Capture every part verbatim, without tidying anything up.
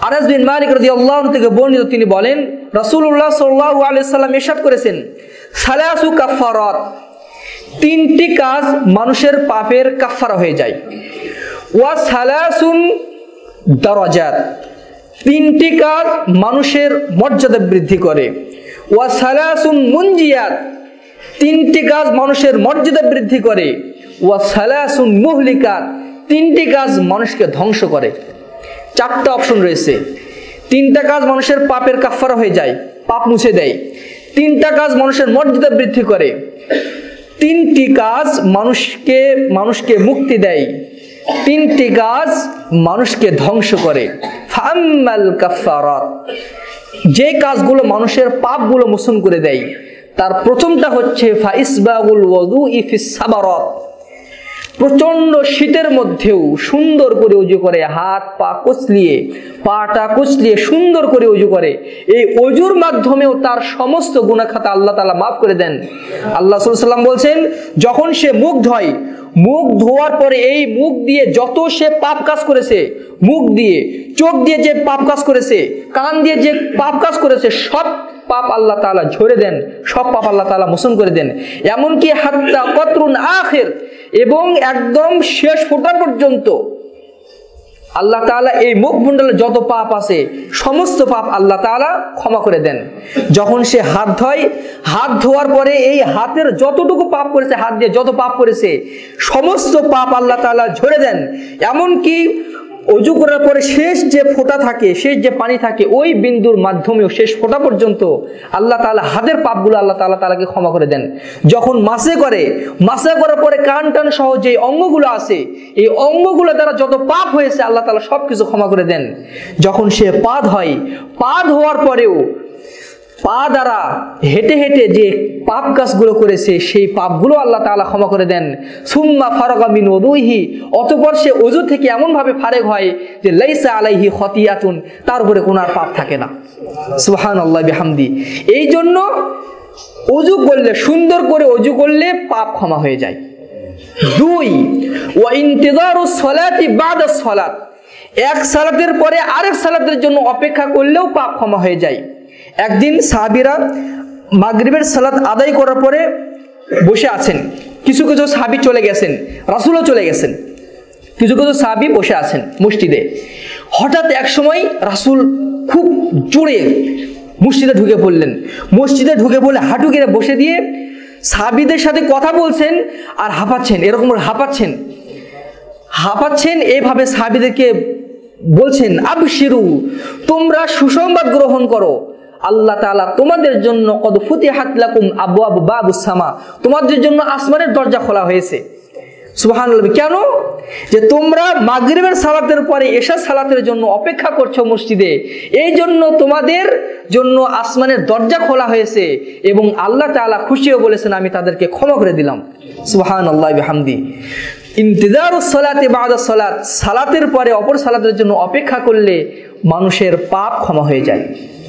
আনাস বিন মালিক রাদিয়াল্লাহু আনহু থেকে বর্ণিত, তিনি বলেন রাসূলুল্লাহ সাল্লাল্লাহু আলাইহি সাল্লাম ইরশাদ করেছেন, সালাসু কাফফারাত, তিনটি কাজ মানুষের পাপের কাফফারা হয়ে যায়। ওয়া সালাসুন দারাজাত, তিনটি কাজ মানুষের মর্যাদা বৃদ্ধি করে। ওয়া সালাসুন মুনজিয়াত, তিনটি কাজ মানুষের মর্যাদা বৃদ্ধি করে। ওয়া সালাসুন মুহলিকাত, তিনটি কাজ মানুষকে ধ্বংস করে। চারটা অপশন রয়েছে। তিনটা কাজ মানুষের পাপের কাফফারা হয়ে যায়, পাপ মুছে দেয়। তিনটা কাজ মানুষের মর্যাদা বৃদ্ধি করে। তিনটি কাজ মানুষকে মানুষকে মুক্তি দেয়। তিনটি কাজ মানুষকে ধ্বংস করে। ফাম্মাল কাফফারাত, যে কাজগুলো মানুষের পাপগুলো মোচন করে দেয়, তার প্রথমটা হচ্ছে ফাইসবাগুল ওযুই ফিস সাবারাত, প্রচন্ড শীতের মধ্যেও সুন্দর করে উজু করে, হাত পা কুচলিয়ে পাটা কুচলিয়ে সুন্দর করে উজু করে। এই অজুর মাধ্যমেও তার সমস্ত গুনাহ খাতা আল্লাহ তাআলা মাফ করে দেন। আল্লাহ রাসূল সাল্লাল্লাহু আলাইহি ওয়াসাল্লাম বলছেন, যখন সে মুখ ধোয়, মুখ ধোয়ার পরে এই মুখ দিয়ে যত সে পাপ কাজ করেছে, মুখ দিয়ে চোখ দিয়ে যে পাপ কাজ করেছে, কান দিয়ে যে পাপ কাজ করেছে, সব পাপ আল্লাহ তাআলা ঝরে দেন, সব পাপ আল্লাহ তাআলা মোচন করে দেন। এমনকি হাত্তা কতরুন আখির, এবং একদম শেষ ফোঁটা পর্যন্ত আল্লাহ তাআলা এই মুখমণ্ডলে যত পাপ আছে সমস্ত পাপ আল্লাহ তাআলা ক্ষমা করে দেন। যখন সে হাত ধোয়, হাত ধোয়ার পরে এই হাতের যতটুকু পাপ করেছে, হাত দিয়ে যত পাপ করেছে সমস্ত পাপ আল্লাহ তাআলা ঝরে দেন। এমনকি অজু করার পরে শেষ যে ফোঁটা থাকে, শেষ যে পানি থাকে, ওই বিন্দুর মাধ্যমেও শেষ ফোঁটা পর্যন্ত আল্লাহ তাআলা হাতের পাপগুলো আল্লাহ তাআলা তাআলাকে ক্ষমা করে দেন। যখন মাসে করে, মাসে করার পরে কান টান সহ যে অঙ্গগুলো আছে, এই অঙ্গগুলো দ্বারা যত পাপ হয়েছে আল্লাহ তাআলা সবকিছু ক্ষমা করে দেন। যখন সে পা ধোয়, পা ধোয়ার পরেও পা দ্বারা হেঁটে হেঁটে যে পাপ কাজগুলো করেছে সেই পাপগুলো আল্লাহ তাআলা ক্ষমা করে দেন। সুম্মা ফারাগা মিন ওযুহি, অতঃপর সে ওযু থেকে এমন ভাবে ফারেগ হয় যে লাইসা আলাইহি খতিয়াতুন, তার উপরে কোনো আর পাপ থাকে না। সুবহানাল্লাহ বিহামদি। এই জন্য ওযু করলে, সুন্দর করে ওযু করলে পাপ ক্ষমা হয়ে যায়। দুই, ওয়া ইন্তিজারুস সালাতি বাদাস সালাত, এক সালাতের পরে আরেক সালাতের জন্য অপেক্ষা করলেও পাপ ক্ষমা হয়ে যায়। একদিন সাহাবীরা মাগরিবের সালাত আদায় করার পরে বসে আছেন, কিছু কিছু সাহাবী চলে গেছেন, রাসূলও চলে গেছেন, কিছু কিছু সাহাবী বসে আছেন মসজিদে। হঠাৎ এক সময় রাসূল খুব জোরে মসজিদে ঢুকে পড়লেন। মসজিদে ঢুকে পড়লে হাঁটু গেড়ে বসে দিয়ে সাহাবীদের সাথে কথা বলছেন আর হাঁপাচ্ছেন, এরকম হাঁপাচ্ছেন হাঁপাচ্ছেন এইভাবে সাহাবীদেরকে বলছেন, আবশিরু, তোমরা সুসংবাদ গ্রহণ করো, আল্লাহ তাআলা তোমাদের জন্য কদ ফুতিহাত লাকুম আবওয়াবু বাবুস সামা, তোমাদের জন্য আসমানের দরজা খোলা হয়েছে। সুবহানাল্লাহ। কেন? যে তোমরা মাগরিবের সালাতের পরে এশা সালাতের জন্য অপেক্ষা করছো মসজিদে, এই জন্য তোমাদের জন্য আসমানের দরজা খোলা হয়েছে এবং আল্লাহ তাআলা খুশিও বলেছেন আমি তাদেরকে ক্ষমা করে দিলাম। সুবহানাল্লাহ বিহামদি। ইন্তিজারুস সালাতি বাদাস সালাত, সালাতের পরে অপর সালাতের জন্য অপেক্ষা করলে মানুষের পাপ ক্ষমা হয়ে যায়।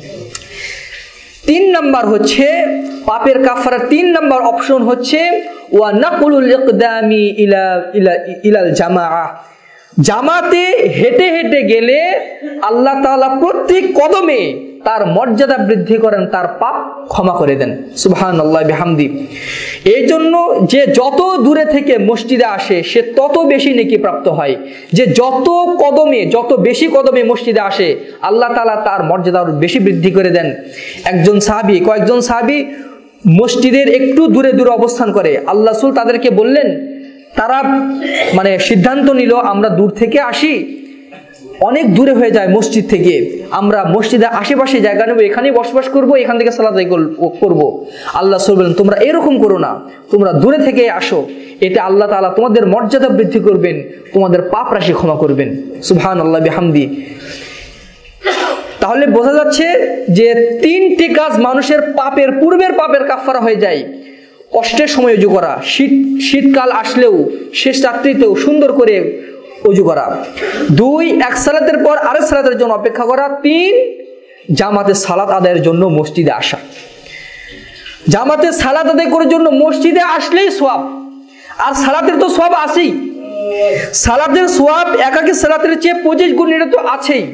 তিন নাম্বার হচ্ছে পাপের কাফারার তিন নাম্বার অপশন হচ্ছে ওয়া নাকুলুল ইকদামি ইলা ইলা ইলাল জামাআহ, জামাতে হেঁটে হেঁটে গেলে আল্লাহ তাআলা প্রত্যেক কদমে তার মর্যাদা বৃদ্ধি করেন, তার পাপ ক্ষমা করে দেন। সুবহানাল্লাহ বিহামদি। এই জন্য যে যত দূরে থেকে মসজিদে আসে সে তত বেশি নেকি প্রাপ্ত হয়। যে যত কদমে, যত বেশি কদমে মসজিদে আসে আল্লাহ তাআলা তার মর্যাদা আরো বেশি বৃদ্ধি করে দেন। একজন সাহাবী, কয়েকজন সাহাবী মসজিদের একটু দূরে দূরে অবস্থান করে। আল্লাহ রাসূল তাদেরকে বললেন, তারা মানে সিদ্ধান্ত নিল আমরা দূর থেকে আসি, অনেক দূরে হয়ে যায় মসজিদ থেকে, আমরা মসজিদের আশেপাশে জায়গা নেব, এখানেই বসবাস করব, এখান থেকে সালাত আদায় করব। আল্লাহ রাসূল বলেন, তোমরা এরকম করো না, তোমরা দূরে থেকে আসো, এটা আল্লাহ তাআলা তোমাদের মর্যাদা বৃদ্ধি করবেন, তোমাদের পাপ রাশি ক্ষমা করবেন। সুবহানাল্লাহ বিহামদি। তাহলে বোঝা যাচ্ছে যে তিনটি কাজ মানুষের পাপের পূর্বের পাপের কাফারা হয়ে যায়। কষ্টের সময় ওযু করা, শীত শীতকাল আসলেও শেষ রাত্রিতেও সুন্দর করে ওযু করা। দুই, এক সালাতের পর আরেক সালাতের জন্য অপেক্ষা করা। তিন, জামাতে সালাত আদায়ের জন্য মসজিদে আসা। জামাতে সালাত আদায় করার জন্য মসজিদে আসলেই সওয়াব, আর সালাতের তো সওয়াব আছেই। সালাতের সওয়াব একাকী সালাতের চেয়ে পঁচিশ গুণ এটা তো আছেই।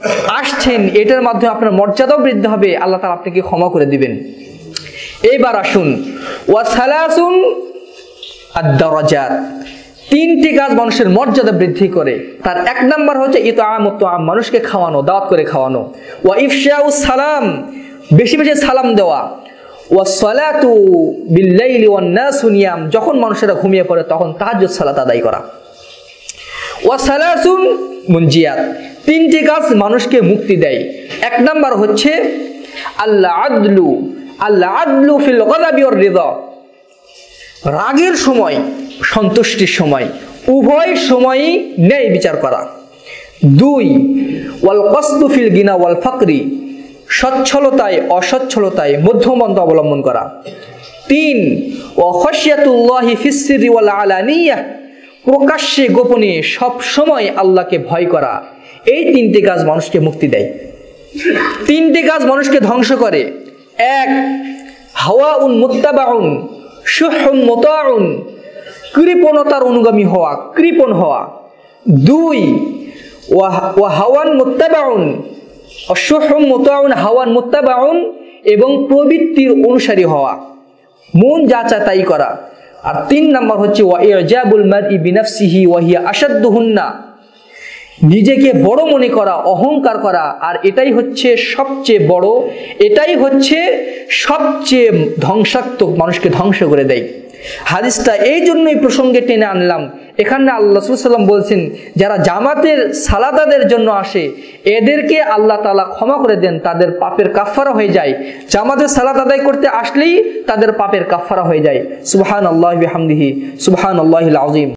আসছেন, এটার মাধ্যমে আপনার মর্যাদাও বৃদ্ধি হবে, আল্লাহ তাআলা আপনাকে ক্ষমা করে দিবেন। এইবার আসুন, ওয়া সালাসুন আদ-দারাজাত, তিনটি কাজ মানুষের মর্যাদা বৃদ্ধি করে। তার এক নাম্বার হচ্ছে ইতআমুত তাআম, মানুষকে খাওয়ানো, দাওয়াত করে খাওয়ানো। ওয়া ইফশাউস সালাম, বেশি বেশি সালাম দেওয়া। ওয়া সালাতু বিল-লাইলি ওয়ান নাসু নিয়াম, যখন মানুষেরা ঘুমিয়ে পড়ে তখন তাহাজ্জুদ সালাত আদায় করা। ওয়া সালাসুন মুনজিয়াত, তিনটি কাজ মানুষকে মুক্তি দেয়। এক নাম্বার হচ্ছে আল্লাহ আদলু, আল্লাহ আদলু ফিল গযাবি ওয়ার রিদা, রাগের সময়, সন্তুষ্টির সময়, উভয় সময়ই ন্যায় বিচার করা। দুই, ওয়াল কসদু ফিল গিনা ওয়াল ফাকরি, সচ্ছলতায় অসচ্ছলতায় মধ্যমপন্থা অবলম্বন করা। তিন, ওয়া খাশিয়াতুল্লাহি ফিস সিররি ওয়াল আলানিয়া, প্রকাশ্যে গোপনে সব সময় আল্লাহকে ভয় করা। এই তিনটি কাজ মানুষকে মুক্তি দেয়। তিনটি কাজ মানুষকে ধ্বংস করে। এক, হাওয়াউন মুত্তাবাউন শুহুন মুতাউন, কৃপণতার অনুগামী হওয়া, কৃপণ হওয়া। দুই, ওয়া হাওয়ান মুত্তাবাউন শুহুন মুতাউন, হাওয়ান মুত্তাবাউন, এবং প্রবৃত্তির অনুসারী হওয়া, মন যা চায় তাই করা। আর তিন নাম্বার হচ্ছে ওয়া ইজাবুল মারই বিনাফসিহি ওয়া হিয়া আশাদ্দুহুন্না, নিজেকে বড় মনে করা, অহংকার করা। আর এটাই হচ্ছে সবচেয়ে বড়, এটাই হচ্ছে সবচেয়ে ধ্বংসাত্মক, মানুষকে ধ্বংস করে দেয়। হাদিসটা এই জন্যই প্রসঙ্গে টেনে আনলাম। এখানে আল্লাহ রাসূল সাল্লাল্লাহু আলাইহি ওয়াসাল্লাম বলছেন, যারা জামাতের সালাতাদের জন্য আসে এদেরকে আল্লাহ তাআলা ক্ষমা করে দেন, তাদের পাপের কাফফারা হয়ে যায়। জামাতের সালাত আদায় করতে আসলেই তাদের পাপের কাফফারা হয়ে যায়। সুবহানাল্লাহি ওয়া বিহামদিহি, সুবহানাল্লাহিল আযীম।